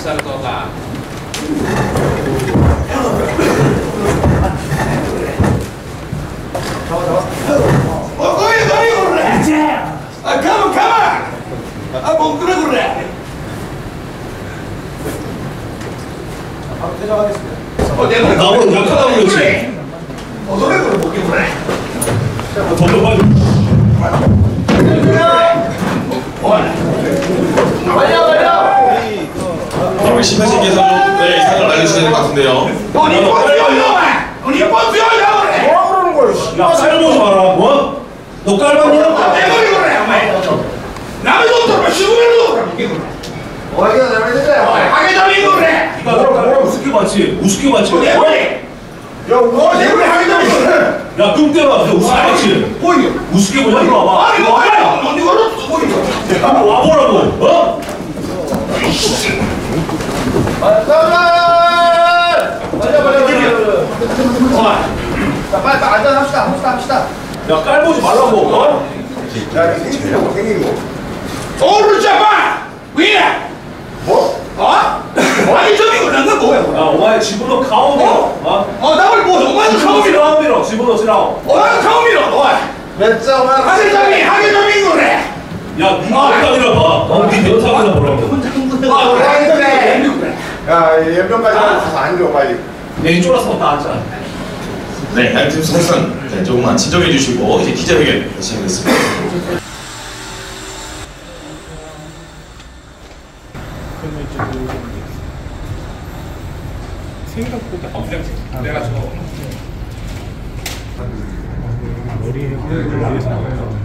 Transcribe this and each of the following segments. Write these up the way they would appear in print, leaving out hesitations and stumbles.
Sarkoga. 못 그래 그래. 바로 퇴장하겠습니다. 나보다 약하다고 그랬지. 노래 그래 못 그래. 더 빨리. 우리 심판진께서 네, 이상을 알려주셔야 될 것 같은데요. 너니 뻔뻔해요. 너니 뻔뻔해요 그래. 뭐 그러는 거야? 야, 살보지 마라. 뭐? 너 깔봤냐? 내가 그래. 남의 돈 들어 시구면도 그래. 어디가 내가 이제 하게 잡인 거래. 뭐라 우습게 봤지? 우습게 봤지? 내 머리. 야, 너 내가 하게 잡인 거래. 야, 끔때가 우습게 봤지? 보이게. 우습게 보자. 이리 와봐. 아니 뭐야? 너 이거를 보이게. 이리 와보라고. 어? 빨리 앉아서 합시다. 야, 깔보지 말라고. 어? 야, 생기고. 오를 잡아. 왜? 뭐? 아니 저기 그런 거 뭐야? 야, 오마에 집어넣어 가오 밀어. 나를 뭐 오마도 가오 밀어. 가오 밀어. 집어넣으시라고. 나를 가오 밀어. 몇자 오마 하게 잡인 거래. 야, 니가 어디다 밀어봐. 니 연상이나 보라고. 야, 연병까지 가서 앉아 빨리. 내 쫄아서 다 앉아. 네, 양팀 선수는 네, 조금만 진정해 주시고 이제 기자회견 시작하겠습니다. 생각보다 내가 저 머리에 위에서 나와요.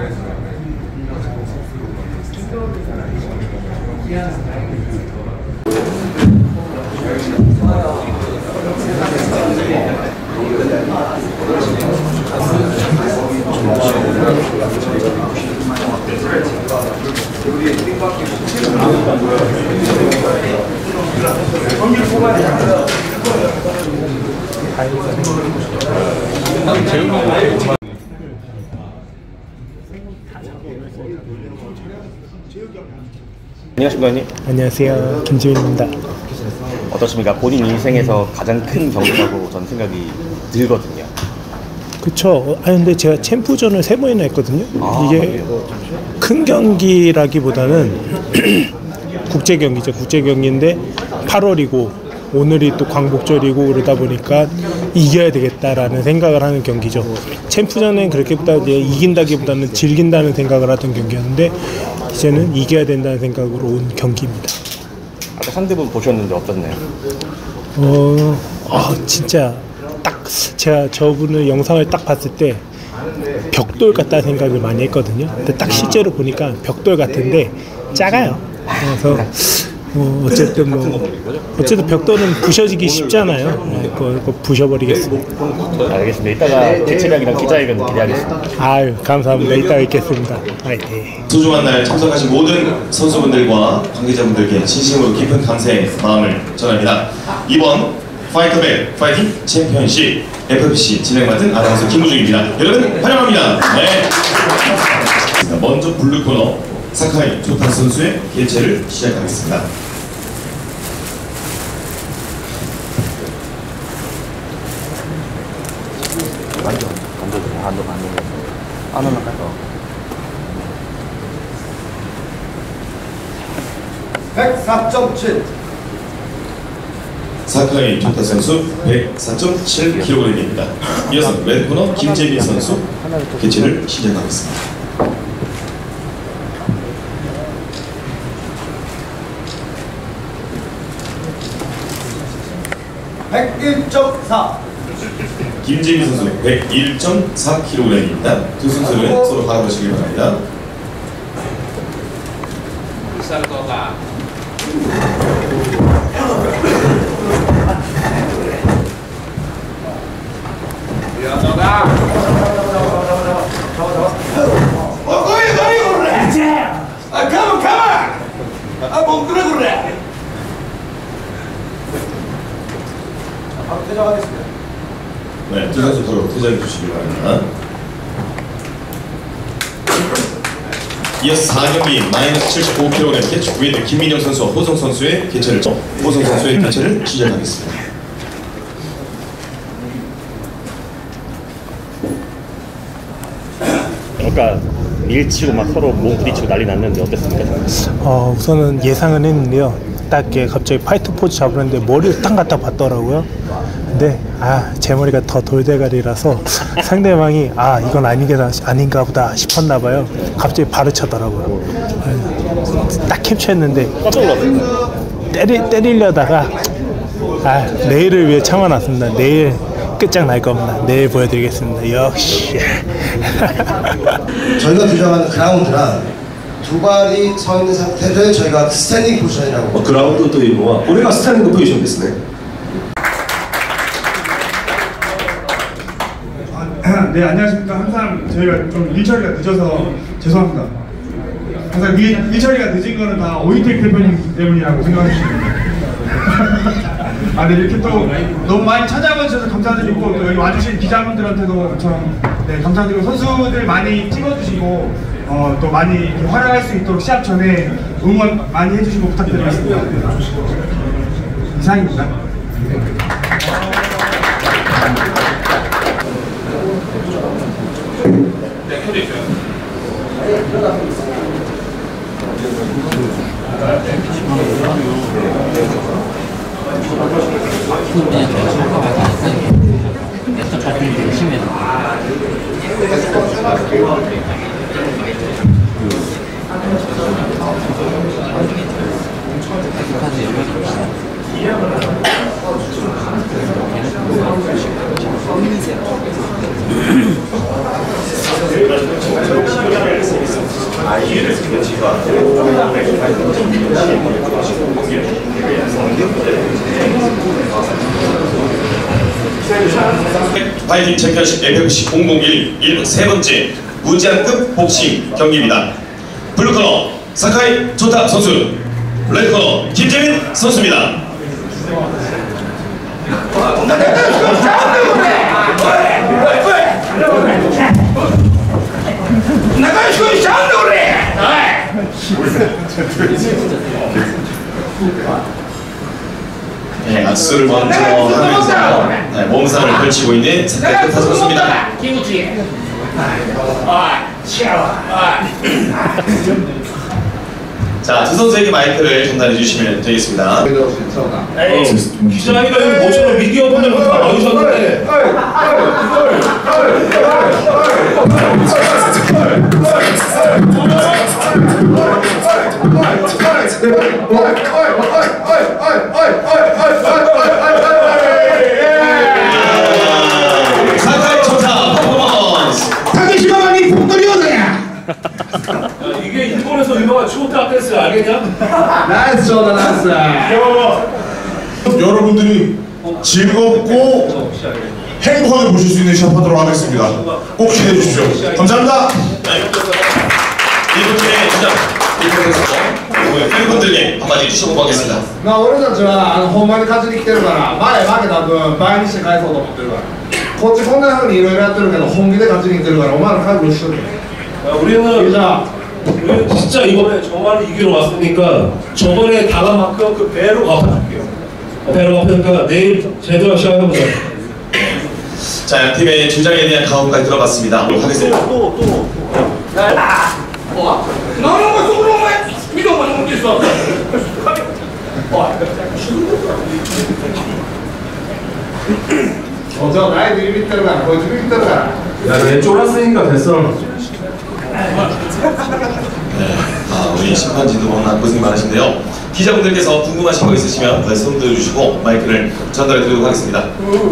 안녕하십니까 의원님. 안녕하세요, 김지민입니다. 어떠십니까? 본인 인생에서 가장 큰 경기라고 저는 생각이 들거든요. 그쵸. 근데 제가 챔프전을 3번이나 했거든요. 이게 큰 경기라기보다는 국제 경기죠. 국제 경기인데 8월이고 오늘이 또 광복절이고 그러다 보니까 이겨야 되겠다라는 생각을 하는 경기죠. 챔프전은 그렇게보다 이제 이긴다기보다는 즐긴다는 생각을 하던 경기였는데 이제는 이겨야 된다는 생각으로 온 경기입니다. 아까 상대분 보셨는데 어떻나요? 진짜 딱 제가 저분의 영상을 딱 봤을 때 벽돌 같다는 생각을 많이 했거든요. 근데 딱 실제로 보니까 벽돌 같은데 작아요. 그래서 어쨌든 벽돌은 부셔지기 쉽잖아요. 그거 부셔버리겠습니다. 알겠습니다. 이따가 개최량이랑 기자회견 기대하겠습니다. 아유, 감사합니다. 이따 뵙겠습니다. 네. 소중한 날 참석하신 모든 선수분들과 관계자분들께 진심으로 깊은 감사의 마음을 전합니다. 이번 파이터벨 파이팅 챔피언십 FFC 진행 맡은 아나운서 김우중입니다. 여러분 환영합니다. 네. 먼저 블루 코너 사카이 조타 선수의 개최를 시작하겠습니다. 안 올라가요. 104.7. 사카이 조타 선수 104.7kg입니다. 이어서 왼코너 김재민 선수 개최를 시작하겠습니다. 김재민 선수 101.4kg입니다. 두 선수는 서로 바라보시길 바랍니다. Sarkoga. 못 그래 그래. 바로 퇴장하겠습니다. 네, 두 선수 서로 퇴장해 주시길 바랍니다. 이어서 4경기 마이너스 75kg 캐치 웨이트 김민영 선수와 호성 선수의 개체를 시작하겠습니다. 그러니까 밀치고 막 서로 몸 부딪히고 난리 났는데 어땠습니까? 우선은 예상은 했는데요. 딱 이렇게 갑자기 파이트 포즈 잡으는데 머리를 딱 갖다 봤더라고요. 근데 제 머리가 더 돌대가리라서 상대방이 이건 아닌가 보다 싶었나 봐요. 갑자기 바로 차더라고요. 딱 캡처했는데 깜짝 놀랐어요. 때리려다가 내일을 위해 참아놨습니다. 내일 끝장날 겁니다. 내일 보여드리겠습니다. 역시. 저희가 규정하는 그라운드란 두 발이 서 있는 상태를 저희가 스탠딩 포지션이라고. グラウンドというのはこれがスタンディングポジションですね。 네, 안녕하십니까. 항상 저희가 좀 일처리가 늦어서 죄송합니다. 항상 일처리가 늦은 거는 다 오이택 대표님 때문이라고 생각하시면 됩니다. 네, 이렇게 또 너무 많이 찾아와 주셔서 감사드리고 또 여기 와주신 기자분들한테도 엄청 감사드리고 선수들 많이 찍어주시고 또 많이 활약할 수 있도록 시합 전에 응원 많이 해주시고 부탁드리겠습니다. 이상입니다. 네, 켜져 있어요. 파이팅 챔피언십 FFC 001 1부 세 번째 무제한급 복싱 경기입니다. 블루코너 사카이 조타 선수, 레드코너 김재민 선수입니다. 악수를 먼저 하면서 몸싸움을 펼치고 있는 사카이 조타 선수입니다. 자, 두 선수에게 마이크를 전달해 주시면 되겠습니다. 기자회견 모처럼 미디어 분들 다 나오셨는데 사카이 조타 퍼포먼스. 타케시마니 폭돌이오다야. 이게 일본에서 유명한 초타 댄스 알겠냐? 나이스 좋다 나이스. 여러분들이 즐겁고 행복하게 보실 수 있는 시합하도록 하겠습니다. 꼭 기대해 주십시오. 감사합니다. 일본팀의 주장 일본에서 팬분들께 한마디 해주시고 가겠습니다. 俺たちはほんまに勝ちに来てるから前負けた分倍にして返そうと思ってるからこっちこんな風にいろいろやってるけど本気で勝ちに来てるからお前ら覚悟しとけ 우리는 진짜 이번에 정말 이기러 왔으니까 저번에 당한 만큼 그 배로 갚아줄게요. 배로 갚으니까 내일 제대로 시작해보자. 자, 양팀의 주장에 대한 가오까지 들어봤습니다. 하겠습니다. 나는 거 속으로 오면 믿어 못 먹겠어 저 나이 들이 밑대로 가라 거기 들이 밑대로 가라 야얘 쫄았으니까 됐어. 우리 심판진도 워낙 고생 많으신데요. 기자분들께서 궁금하신 거 있으시면 말씀 들어주시고 마이크를 전달해 드리도록 하겠습니다.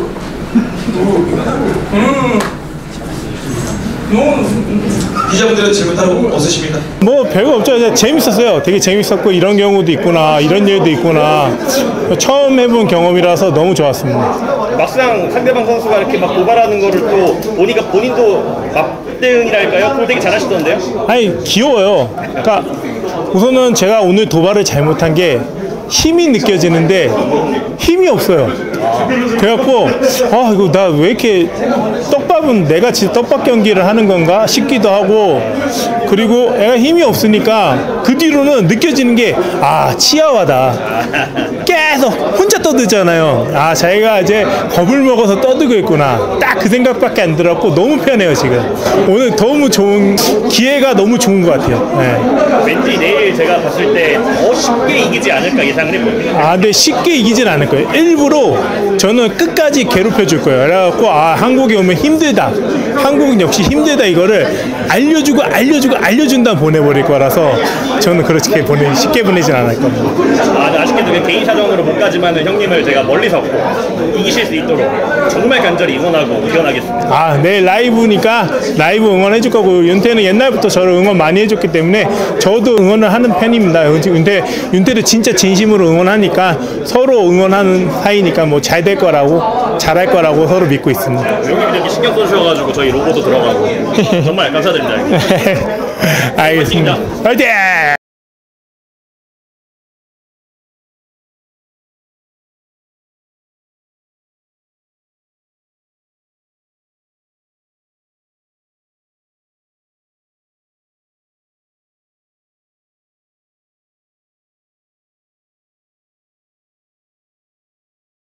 기자분들은 질문 따로 없으십니까? 뭐 별거 없죠. 그냥 재밌었어요. 되게 재밌었고 이런 경우도 있구나, 이런 일도 있구나. 처음 해본 경험이라서 너무 좋았습니다. 막상 상대방 선수가 이렇게 막 도발하는 거를 또 보니까 본인도 막대응이랄까요? 그걸 되게 잘하시던데요? 아니 귀여워요. 그러니까 우선은 제가 오늘 도발을 잘못한 게 힘이 느껴지는데 힘이 없어요. 그래갖고 아 이거 나 왜 이렇게 떡밥은 내가 진짜 떡밥 경기를 하는 건가 싶기도 하고 그리고 애가 힘이 없으니까 그 뒤로는 느껴지는 게 아 치아와다. 계속 혼자 떠들잖아요. 아 자기가 이제 겁을 먹어서 떠들고 있구나. 딱 그 생각밖에 안 들었고 너무 편해요 지금. 오늘 너무 좋은 기회가 너무 좋은 것 같아요. 네. 왠지 내일 제가 봤을 때 더 쉽게 이기지 않을까 예상을 했거든요. 아, 근데 쉽게 이기진 않을 거예요. 일부러 저는 끝까지 괴롭혀 줄 거예요. 그래갖고 아 한국에 오면 힘들다. 한국은 역시 힘들다 이거를 알려준 다음 보내버릴 거라서 저는 그렇게 쉽게 보내진 않을 겁니다. 아쉽게도 그 개인 사정으로 못 가지만은 형님을 제가 멀리서 보고 이기실 수 있도록 정말 간절히 응원하고 기원하겠습니다. 아, 내일 라이브니까 라이브 응원해줄 거고 윤태는 옛날부터 저를 응원 많이 해줬기 때문에 저도 응원을 하는 편입니다. 윤태를 진짜 진심으로 응원하니까 서로 응원하는 사이니까 뭐 잘 될 거라고 잘할 거라고 서로 믿고 있습니다. 형님 이렇게 신경 써주셔가지고 저희 로고도 들어가고 정말 감사드립니다. 알겠습니다. 화이팅!